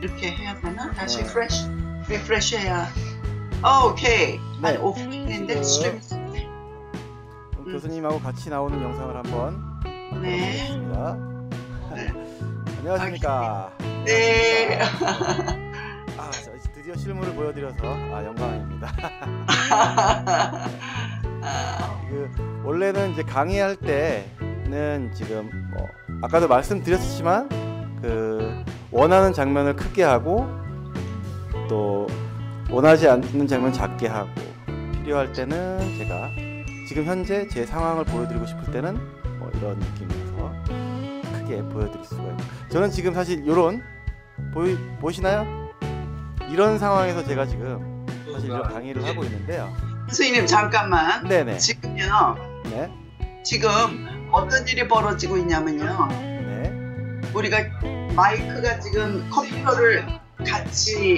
이렇게 해야 되나? 다시 네. 리프레시 해야. 오케이. 네. 아니 오프닝인데 스트림. 교수님하고 같이 나오는 영상을 한번 네. 보겠습니다. 네. 안녕하십니까. 네. 드디어 실물을 보여드려서 영광입니다. 원래는 이제 강의할 때는 지금 아까도 말씀드렸지만 원하는 장면을 크게 하고 또 원하지 않는 장면 작게 하고 필요할 때는 제가 지금 현재 제 상황을 보여드리고 싶을 때는 이런 느낌에서 크게 보여드릴 수가 있고, 저는 지금 사실 이런 보시나요? 이런 상황에서 제가 지금 사실 이런 강의를 하고 있는데요. 선생님 잠깐만. 네네. 지금요. 네. 지금 어떤 일이 벌어지고 있냐면요. 네. 우리가 마이크가 지금 컴퓨터를 같이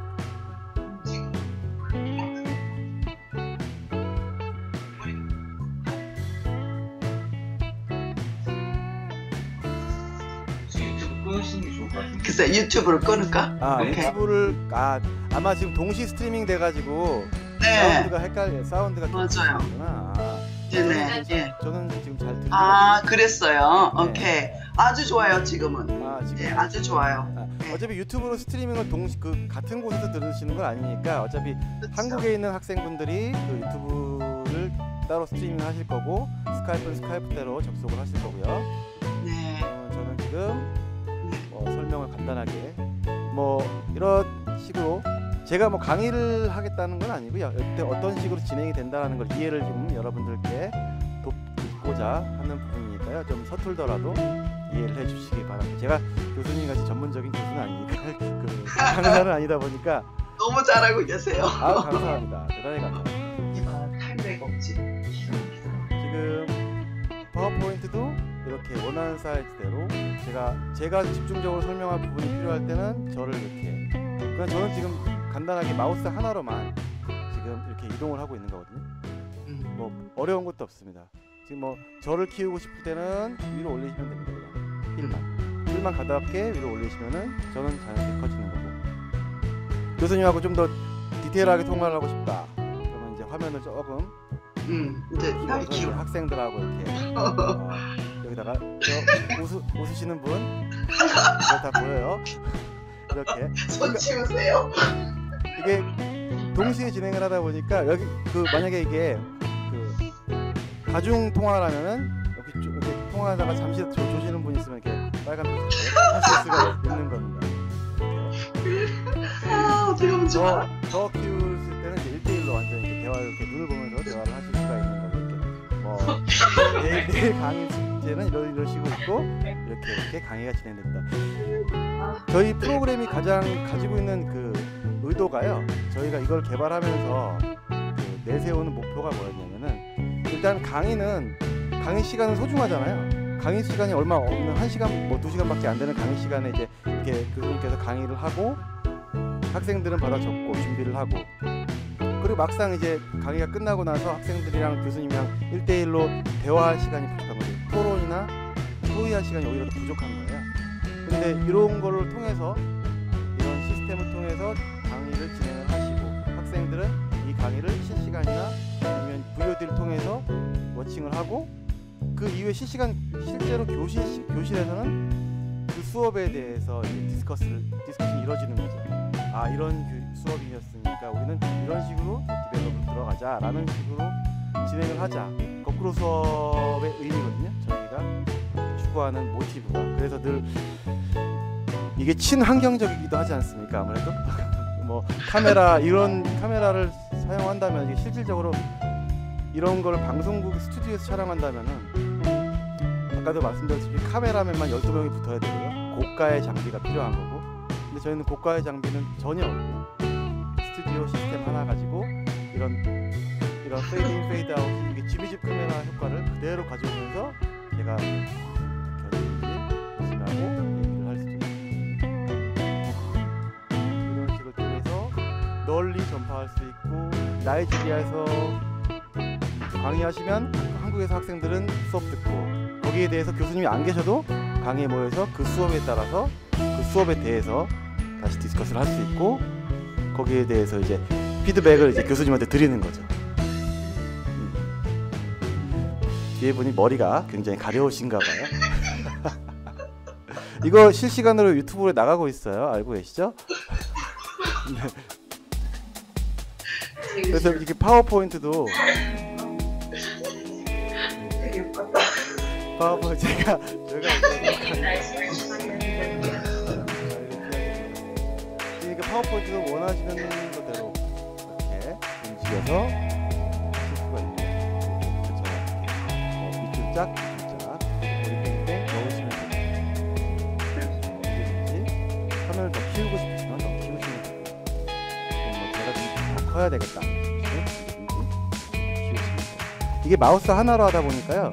글쎄 유튜브를 끊을까? 오케이. 유튜브를 아마 지금 동시 스트리밍 돼가지고 네. 사운드가 맞아요. 네네. 예. 저는 지금 잘 들리거든요. 그랬어요. 네. 오케이. 아주 좋아요 지금은. 지금 예, 아주 좋아요. 네. 어차피 유튜브로 스트리밍을 같은 곳에서 들으시는 건 아니니까 어차피 그쵸. 한국에 있는 학생분들이 유튜브를 따로 스트리밍 하실 거고, 스카이프는 스카이프대로 접속을 하실 거고요. 네. 저는 지금 설명을 간단하게 이런 식으로 제가 강의를 하겠다는 건 아니고요. 어떤 식으로 진행이 된다는 걸 이해를 좀 여러분들께 돕고자 하는 부분이니까요. 좀 서툴더라도 이해를 해주시기 바랍니다. 제가 교수님같이 전문적인 교수는 아니니까 강사는 아니다 보니까 너무 잘하고 계세요. 감사합니다. 대단히 감사합니다. 탈백 없지. 지금 파워포인트도 이렇게 원하는 사이즈대로 제가 집중적으로 설명할 부분이 필요할 때는 저를 이렇게, 그냥 저는 지금 간단하게 마우스 하나로만 지금 이렇게 이동을 하고 있는 거거든요. 어려운 것도 없습니다. 지금 저를 키우고 싶을 때는 위로 올리시면 됩니다. 그냥 힐만 가볍게 위로 올리시면은 저는 자연스럽게 커지는 거고, 교수님하고 좀 더 디테일하게 통화를 하고 싶다 그러면 이제 화면을 조금 이제 날 키워. 학생들하고 이렇게 여기다가 웃으시는 분 다 보여요. 이렇게 손 치우세요. 이게 동시에 진행을 하다 보니까 여기 만약에 이게 다중 통화라면은 이렇게 통화하다가 잠시 조시는 분 있으면 이렇게 빨간 표시를 하실 수가 있는 겁니다. 어떻게 좋아. 더 키우실 때는 이제 1대1로 완전 이렇게 이렇게 눈을 보면서 대화를 하실 수가 있는 거고, 이렇게 내일 강의 숙제는 이런 식으로 있고 이렇게 강의가 진행된다. 저희 프로그램이 가장 가지고 있는 의도가요, 저희가 이걸 개발하면서 내세우는 목표가 뭐였냐면은, 일단 강의 시간은 소중하잖아요. 강의 시간이 얼마 없는 1시간 2시간밖에 안 되는 강의 시간에 이제 이렇게 교수님께서 강의를 하고 학생들은 받아 적고 준비를 하고, 그리고 막상 이제 강의가 끝나고 나서 학생들이랑 교수님이랑 1대1로 대화할 시간이 부족한 거죠. 토론이나 토의할 시간이 오히려 더 부족한 거예요. 근데 이런 거를 통해서, 이런 시스템을 통해서 강의를 진행을 하시고, 학생들은 이 강의를 실시간이나 아니면 VOD를 통해서 워칭을 하고, 그 이후에 실시간 실제로 교실에서는 그 수업에 대해서 디스커션이 이루어지는 거죠. 이런 수업이었으니까 우리는 이런 식으로 디벨롭을 들어가자 라는 식으로 진행을 하자. 거꾸로 수업의 의미거든요, 저희가 추구하는 모티브가. 그래서 늘 이게 친환경적이기도 하지 않습니까? 아무래도 이런 카메라를 사용한다면, 이게 실질적으로 이런 걸 방송국 스튜디오에서 촬영한다면은 아까도 말씀드렸듯이 카메라맨만 12명이 붙어야 되고요. 고가의 장비가 필요한 거고, 근데 저희는 고가의 장비는 전혀 없고 스튜디오 시스템 하나 가지고 이런 페이드 인 페이드 아웃, 이게 집이집 카메라 효과를 그대로 가져오면서 제가 견인지 보시라고 얘기를 할 수도 있습니다. 이런 식으로 통해서 널리 전파할 수 있고, 나이지리아에서 강의하시면 한국에서 학생들은 수업 듣고, 거기에 대해서 교수님이 안 계셔도 강의에 모여서 그 수업에 따라서 그 수업에 대해서 다시 디스커스를 할 수 있고 거기에 대해서 이제 피드백을 이제 교수님한테 드리는 거죠. 뒤에 분이 머리가 굉장히 가려우신가 봐요. 이거 실시간으로 유튜브에 나가고 있어요. 알고 계시죠? 네. 그래서 이렇게 파워포인트도 파워포인트 제가 이렇게 파워포인트도 원하시는 대로 이렇게 움직여서 하실 수가 있고 밑줄 짝 땡땡 넣으시면 되고 화면을 더 키우고 싶으시면 더 키우시면 되고 제가 좀 더 커야 되겠다 이게 마우스 하나로 하다 보니까요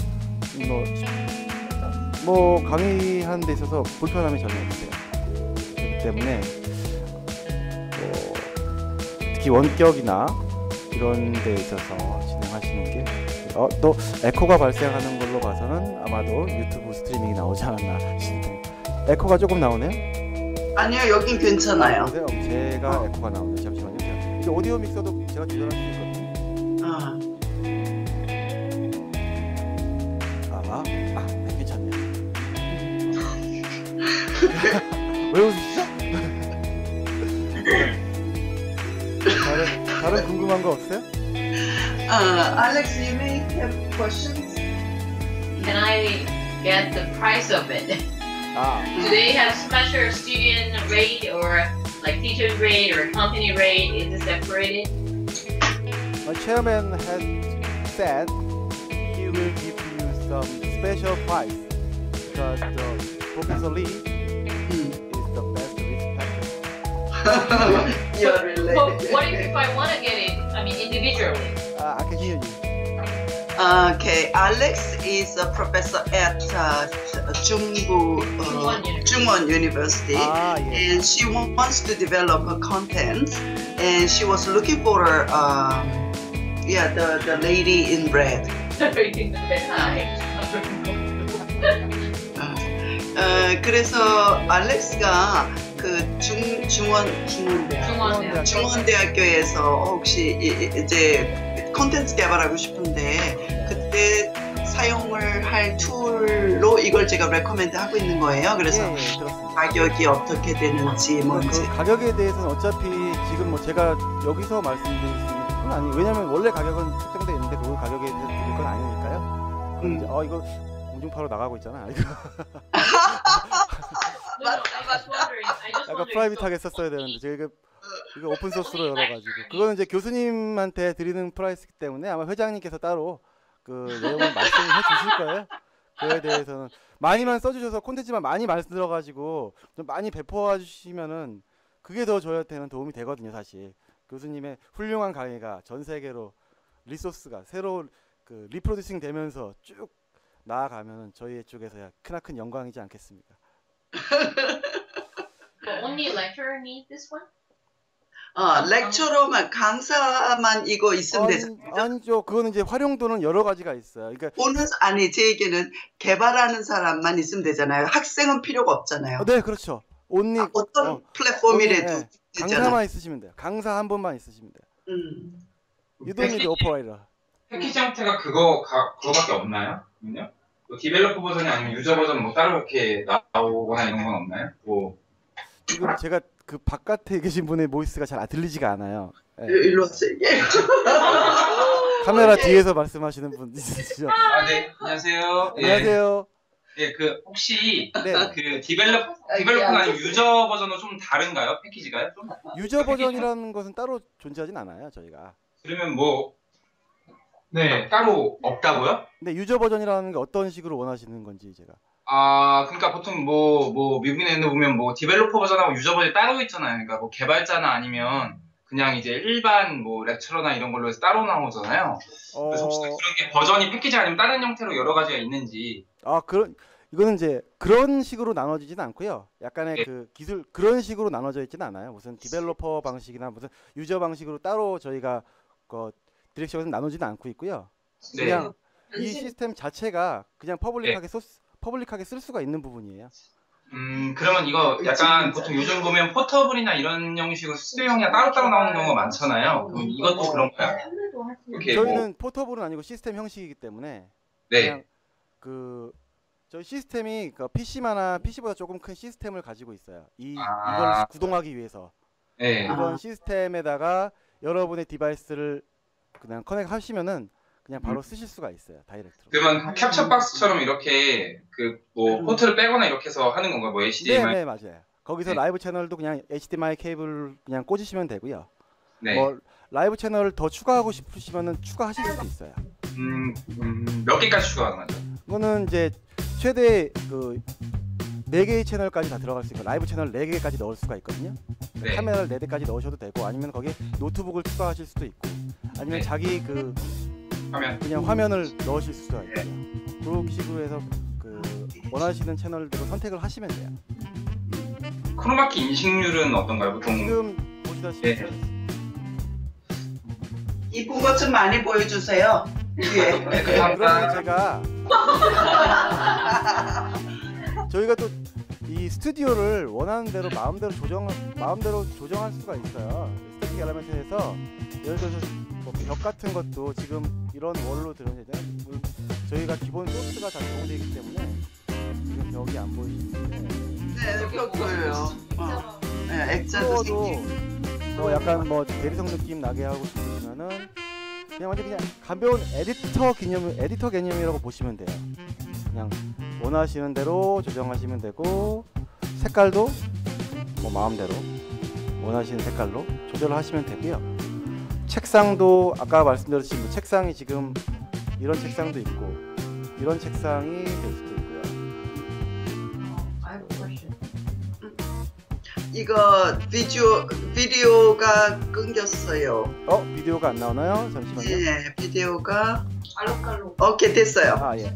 뭐 강의하는 데 있어서 불편함이 전혀 없어요. 그렇기 때문에 특히 원격이나 이런 데 있어서 진행하시는 게 또 에코가 발생하는 걸로 봐서는 아마도 유튜브 스트리밍이 나오지 않았나 싶네요. 에코가 조금 나오네요? 아니요, 여긴 괜찮아요. 보세요. 제가 에코가 나오네요. 잠시만요. 이게 오디오 믹서도 제가 조절할 수 있거든요. 네, 괜찮네요. 왜 웃으시죠? 다른 궁금한 거 없어요? Alex, you may have questions. Can I get the price of it? Do they have special student rate or like teacher rate or company rate? Is it separated? My chairman has said he will give you some special price because Professor Lee is the best respected. You're related. But what if I want to get it? I mean, individually. I can hear you. Okay, Alex is a professor at Jungwon University, Yes. and she wants to develop her content, and she was looking for the lady in red. 그래서 알렉스가 그 중원대학교에서 혹시 이제 콘텐츠 개발하고 싶은데 그때 사용을 할 툴로 이걸 제가 레코멘드 하고 있는 거예요. 그래서 그렇습니다. 가격이 어떻게 되는지 뭔지. 그 가격에 대해서는 어차피 지금 뭐 제가 여기서 말씀드릴 수 있는 건 아니에요. 왜냐면 원래 가격은 책정되어 있는데 그 가격에 대해서 드릴 건 아니니까요. 이제 이거 공중파로 나가고 있잖아. 약간 프라이빗하게 썼어야 되는데 제가 이거 오픈 소스로 열어가지고 그거는 이제 교수님한테 드리는 프라이스이기 때문에 아마 회장님께서 따로 그 내용을 말씀을 해주실 거예요. 그에 대해서는 많이만 써주셔서 콘텐츠만 많이 만들어가지고 좀 많이 배포해 주시면은 그게 더 저희한테는 도움이 되거든요. 사실 교수님의 훌륭한 강의가 전 세계로 리소스가 새로 그 리프로듀싱 되면서 쭉 나아가면은 저희 쪽에서야 크나큰 영광이지 않겠습니까? But only lecturer need this one? 렉처러만 강사만 이거 있으면 되잖아요. 아니죠. 그거는 이제 활용도는 여러 가지가 있어요. 그러니까 제 얘기는 개발하는 사람만 있으면 되잖아요. 학생은 필요가 없잖아요. 네, 그렇죠. 온리 어떤 플랫폼이라도 네. 되잖아요. 강사만 있으시면 돼요. 강사 한 분만 있으시면 돼요. You don't need operator. 패키지 형태가 그거밖에 없나요? 그러면요? 뭐 디벨로퍼 버전이 아니면 유저 버전 뭐 따로 이렇게 나오거나 이런 건 없나요? 뭐 지금 제가 그 바깥에 계신 분의 보이스가 잘 들리지가 않아요. 네. 일로 와세요. 카메라 뒤에서 말씀하시는 분 있으시죠? 네. 안녕하세요. 안녕하세요. 예, 그 혹시 네. 그 디벨로퍼나 아니면 유저 버전은 좀 다른가요? 패키지가요? 좀? 유저 버전이라는 것은 따로 존재하진 않아요, 저희가. 그러면 뭐 따로 없다고요? 근데 유저 버전이라는 게 어떤 식으로 원하시는 건지 제가. 그러니까 보통 뭐 미국에 보면 뭐 디벨로퍼 버전하고 유저 버전이 따로 있잖아요. 그러니까 뭐 개발자나 아니면 그냥 이제 일반 뭐 렉처러나 이런 걸로 해서 따로 나오잖아요. 그래서 혹시 그런 게 버전이 패키지 아니면 다른 형태로 여러 가지가 있는지. 이거는 이제 그런 식으로 나눠지진 않고요. 약간의 네. 그 기술 그런 식으로 나눠져 있지는 않아요. 무슨 디벨로퍼 방식이나 무슨 유저 방식으로 따로 저희가 그 디렉션에서 나누지는 않고 있고요. 네. 그냥 이 시스템 자체가 그냥 퍼블릭하게 쓸 수가 있는 부분이에요. 그러면 이거 약간 보통 요즘 보면 포터블이나 이런 형식으로 스튜디오형이 따로따로 나오는 경우가 많잖아요. 그럼 이것도 그런가요? 이렇게 저희는 포터블은 아니고 시스템 형식이기 때문에 네. 그냥 저희 시스템이 PC보다 조금 큰 시스템을 가지고 있어요. 이걸 구동하기 위해서. 네. 이런 시스템에다가 여러분의 디바이스를 그냥 커넥 하시면은 그냥 바로 쓰실 수가 있어요. 다이렉트로. 그러면 캡처 박스처럼 이렇게 뭐 포트를 빼거나 이렇게 해서 하는 건가요? 뭐 HDMI? 네, 맞아요. 거기서 라이브 채널도 그냥 HDMI 케이블 그냥 꽂으시면 되고요. 네. 뭐 라이브 채널을 더 추가하고 싶으시면은 추가하실 수도 있어요. 몇 개까지 추가하는 거죠? 이거는 이제 최대 4개의 채널까지 다 들어갈 수 있고 라이브 채널 4개까지 넣을 수가 있거든요. 네. 카메라를 4대까지 넣으셔도 되고 아니면 거기 노트북을 추가하실 수도 있고 아니면 네. 자기 그냥 화면을 넣으실 수가 있고요. 그런 식으로 해서 원하시는 채널대로 선택을 하시면 돼요. 크로마키 인식률은 어떤가요? 보통 지금 보시다시피 네. 이쁜 것 좀 많이 보여주세요. 예. 그러면 저희가 또 이 스튜디오를 원하는 대로 마음대로 조정할 수가 있어요. 스태틱 엘리먼트에서 예를 들어서 뭐 벽 같은 것도 지금 이런 월로 들어오잖아요. 저희가 기본 소스가 다 제공되어 있기 때문에 지금 벽이 안 보이시는데 네, 벽 보여요. 네, 액자도 생기고. 뭐 약간 뭐 대리석 느낌 나게 하고 싶으시면은 그냥 완전 그냥 가벼운 에디터 개념이라고 보시면 돼요. 그냥 원하시는 대로 조정하시면 되고 색깔도 뭐 마음대로 원하시는 색깔로 조절하시면 되고요. 책상도 아까 말씀드렸듯이 뭐 책상이 지금 이런 책상도 있고 이런 책상이 될 수도 있고요. I have a question. 이거 비디오가 끊겼어요. 비디오가 안 나오나요? 잠시만요. 네, 비디오가 알록달록. 오케이 됐어요. 아 예.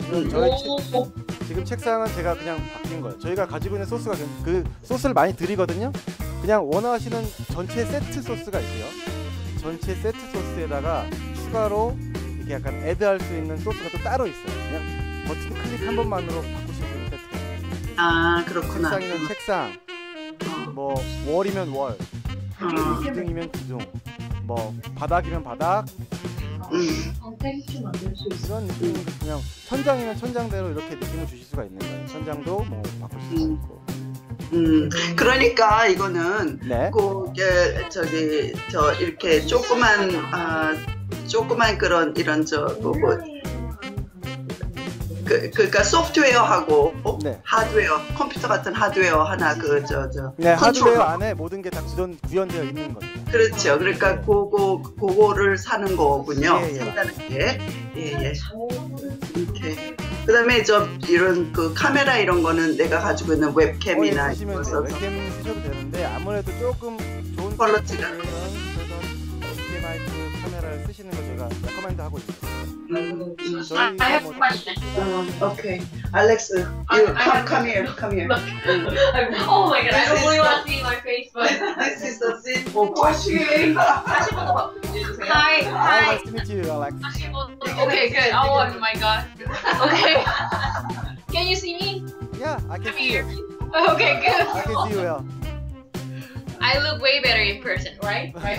지금 책상은 제가 그냥 바뀐 거예요. 저희가 가지고 있는 소스가 그 소스를 많이 드리거든요. 그냥 원하시는 전체 세트 소스가 있고요. 전체 세트 소스에다가 추가로 이렇게 약간 애드할 수 있는 소스가 또 따로 있어요. 그냥 버튼 클릭 한 번만으로 바꾸시면 되는 세트가. 아 그렇구나. 책상이면 책상, 뭐 월이면 월, 기둥이면 기둥, 뭐 바닥이면 바닥. 텍스처 만들 수 있어. 이런 느낌 그냥 천장이면 천장대로 이렇게 느낌을 주실 수가 있는 거예요. 천장도 뭐 바꾸실 수 있고. 그러니까 이거는 네. 꼭 이렇게 조그만 그런 이런 그러니까 소프트웨어하고 네. 하드웨어, 컴퓨터 같은 하드웨어 하나 네, 하드웨어 컨트롤러. 안에 모든 게 다 구현되어 있는 거죠. 그렇죠. 그러니까 네. 그거를 사는 거군요. 예, 예. 산다는 게. 예. 이렇게. 그다음에 이런 그 카메라 이런 거는 내가 가지고 있는 웹캠이나 쓰시면 돼요. 웹캠 쓰셔도 되는데 아무래도 조금 좋은 퀄리티가. HDMI 카메라를 쓰시는 거 제가 레커멘드 하고 있어요. I have a question. Okay, Alex, you come here. Oh my god, I don't really want to see my face, but This is a simple question. 다시 한번 더 바꿔주세요. Hi. Nice to meet you, Alex. Okay, good. Oh my god. Okay. Can you see me? Yeah, I can I'm see here. you. Okay, good. I can see you well. I look way better in person, right? Right.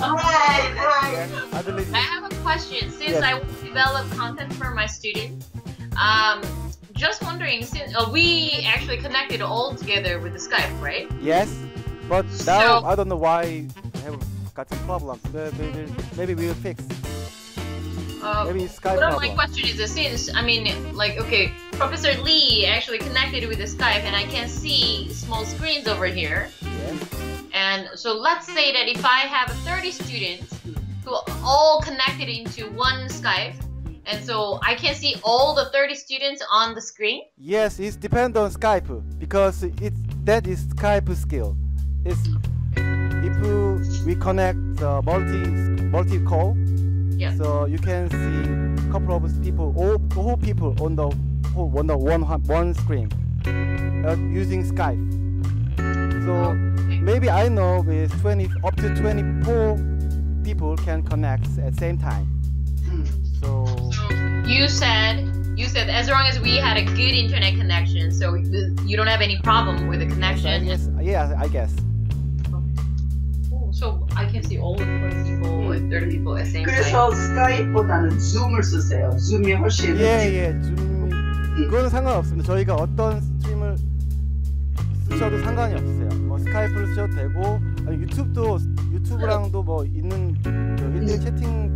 I believe I you. have a question. Since Yes. I want to develop content for my students, just wondering, since we actually connected all together with the Skype, right? Yes, but now So- I don't know why I have got some problems. Maybe we will fix. Maybe it's Skype But my problem. question is, since okay, Professor Lee actually connected with the Skype, and I can see small screens over here. Yes. And so let's say that if I have 30 students who all connected into one Skype, and so I can see all the 30 students on the screen. Yes, it depends on Skype because that is Skype skill. It's if we connect multi call, Yeah. so you can see a couple of people, all whole people on the one screen using Skype. So maybe I know with up to 24 people can connect at the same time. So You said You said as long as we had a good internet connection, so you don't have any problem with the connection. Yes, yeah, I guess. Oh, so I can see all the 20 people and 30 people at the same time. 그래서 스카이프보다는 줌을 쓰세요. 줌이 훨씬 예, 줌. 그거는 상관없습니다. 저희가 어떤 스트림을 쓰셔도 상관이 없어요. 뭐 스카이프를 쓰셔도 되고, 아니 유튜브랑도 뭐 있는 그 1대1 채팅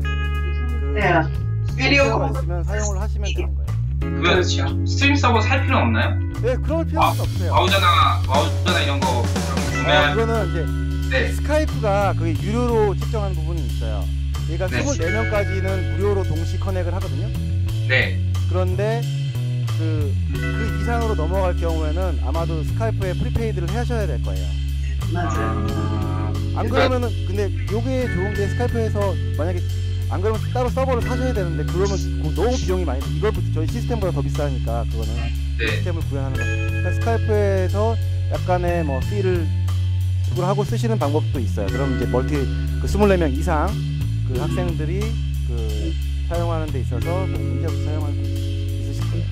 비디오가 있으면 사용을 하시면 되는 거예요. 그렇죠. 스트림 서버 살 필요 없나요? 네, 그럴 필요는 없어요. 와우자나 이런 거 구매할. 그거는 이제 네. 스카이프가 그게 유료로 측정하는 부분이 있어요. 얘가 네. 24명까지는 무료로 동시 커넥을 하거든요. 네. 그런데 그 이상으로 넘어갈 경우에는 아마도 스카이프에 프리페이드를 하셔야 될 거예요. 맞아요. 안 그러면은 근데 요게 좋은 게 스카이프에서 만약에 안 그러면 따로 서버를 사셔야 되는데 그러면 너무 비용이 많이 이걸부터 저희 시스템보다 더 비싸니까 그거는 네. 시스템을 구현하는 거. 그러니까 스카이프에서 약간의 뭐 피를 지불하고 쓰시는 방법도 있어요. 그럼 이제 그 24명 이상 그 학생들이 그 사용하는 데 있어서 뭐 문제 없이 사용할 수 있으실 거예요.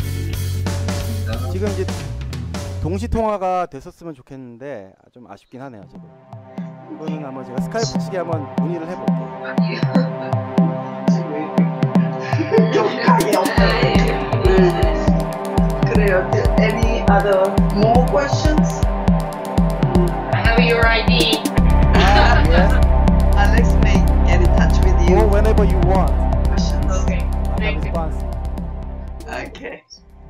지금 이제 동시 통화가 됐었으면 좋겠는데 좀 아쉽긴 하네요 지금. 이거는 아마 제가 스카이프 측에 한번 문의를 해볼게요. 그래요. Any other more questions? I have your ID. Yes. Alex may get in touch with you. Go whenever you want. Questions. Okay. I have Thank you. response. Okay.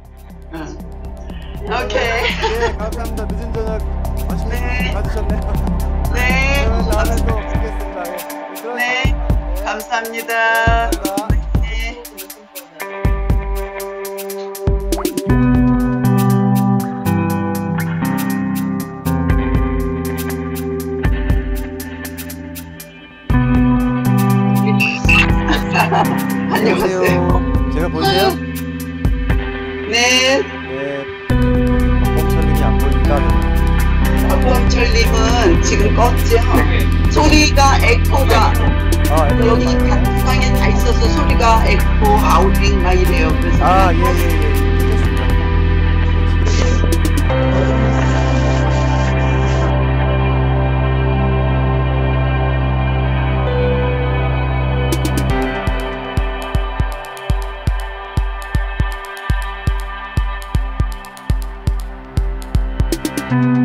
Okay. 네, 감사합니다. 늦은 저녁 맛있는 네. 거 받으셨네요. 네. 그러면 다음에 또 뵙겠습니다. 예. 네. 감사합니다. 감사합니다. 네. 안녕하세요. 제가 보이세요? 네. 네. 뻥철님이 안 보니까 박범철님은 지금 껐죠? 소리가 에코가 여기 방에 다 있어서 소리가 에코 아웃링 막 이래요. 그래서 예예예. 네.